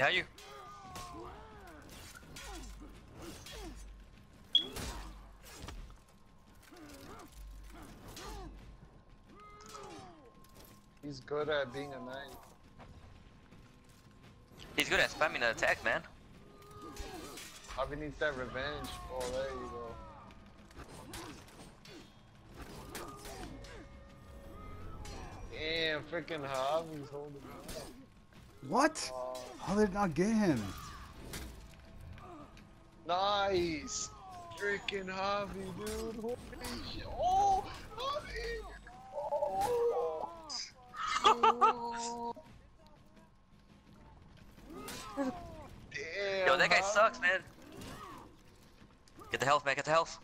Behind you. He's good at being a knight. He's good at spamming the attack, man. Javi needs that revenge. Oh, there you go. Damn, freaking Javi's holding up. What? How did it not get him? Nice! Freaking Javi, dude. Holy shit. Oh! Javi! Oh! Damn, Yo, that guy Javi. sucks, man. Get the health, man. Get the health.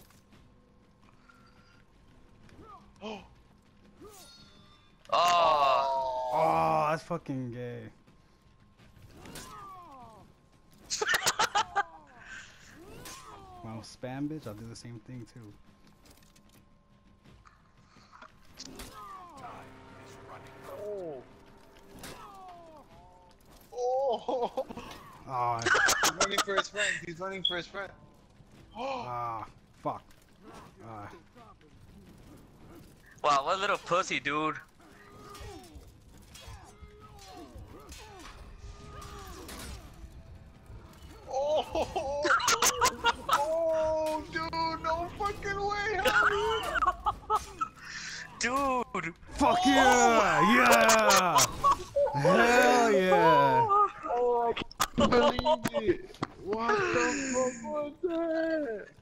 Oh! Oh. Oh, that's fucking gay. Well, spam bitch, I'll do the same thing too. Oh! Oh! Oh, He's running for his friend. He's running for his friend. ah, fuck. Wow, what a little pussy, dude. Oh! Oh, dude, no fucking way, Javi! Dude. Fuck yeah! Yeah! Hell yeah! Oh, I can't believe it! What the fuck was that?